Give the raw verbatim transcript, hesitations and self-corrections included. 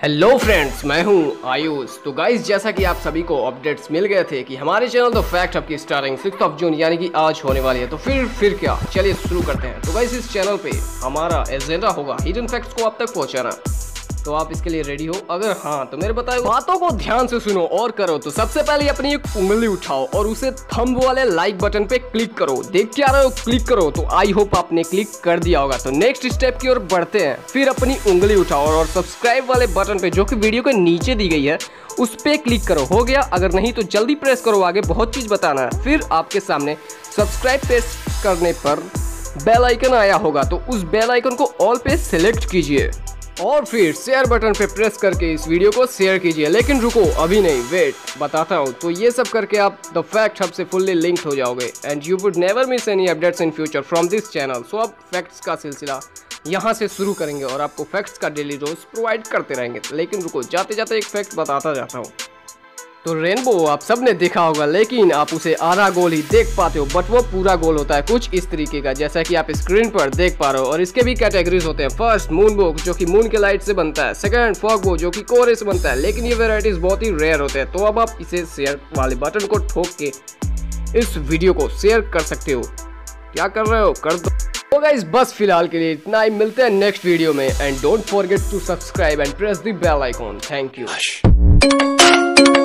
Hello friends, मैं हूं आयुष। तो गाइस, जैसा कि आप सभी को अपडेट्स मिल गए थे कि हमारे चैनल द फैक्ट हब की स्टार्टिंग सिक्स ऑफ जून यानी कि आज होने वाली है। तो फिर फिर क्या, चलिए शुरू करते हैं। तो गाइस, इस चैनल पे हमारा एजेंडा होगा हिडन फैक्ट्स को आप तक पहुंचाना। तो आप इसके लिए रेडी हो? अगर हाँ तो मेरे बताए बातों को ध्यान से सुनो और करो। तो सबसे पहले अपनी एक उंगली उठाओ और उसे थंब वाले लाइक बटन पे क्लिक करो। देख क्या रहे हो, क्लिक करो। तो आई होप आपने क्लिक कर दिया होगा। तो नेक्स्ट स्टेप की ओर बढ़ते हैं। फिर अपनी उंगली उठाओ और सब्सक्राइब वाले बटन पे जो कि वीडियो के नीचे दी गई है उस पे क्लिक करो। हो गया? अगर नहीं तो जल्दी प्रेस करो, आगे बहुत चीज बताना है। फिर आपके सामने सब्सक्राइब प्रेस करने पर बेल आइकन आया होगा, तो उस बेल आइकन को ऑल पे सिलेक्ट कीजिए और फिर शेयर बटन पे प्रेस करके इस वीडियो को शेयर कीजिए। लेकिन रुको, अभी नहीं, वेट, बताता हूँ। तो ये सब करके आप द फैक्ट हब से फुल्ली लिंक्ड हो जाओगे and you would never miss any updates in future from this channel. So अब फैक्ट्स का सिलसिला यहाँ से शुरू करेंगे और आपको फैक्ट्स का डेली रोज प्रोवाइड करते रहेंगे। लेकिन रुको, जाते जाते एक फैक्ट बताता जाता हूँ। तो रेनबो आप सब ने देखा होगा, लेकिन आप उसे आधा गोल ही देख पाते हो, बट वो पूरा गोल होता है कुछ इस तरीके का, जैसा कि आप स्क्रीन पर देख पा रहे हो। और इसके भी कैटेगरीज होते हैं। फर्स्ट, मून बो जो कि मून के लाइट से बनता है। सेकंड, फॉग बो जो कि कोहरे से बनता है। लेकिन ये वेराइटीज बहुत ही रेयर होते हैं। तो अब आप इसे शेयर वाले बटन को ठोक के इस वीडियो को शेयर कर सकते हो। क्या कर रहे हो, कर दो। तो गाइस, बस फिलहाल के लिए इतना ही। मिलते हैं नेक्स्ट वीडियो में and don't forget to subscribe and press the bell icon. Thank you.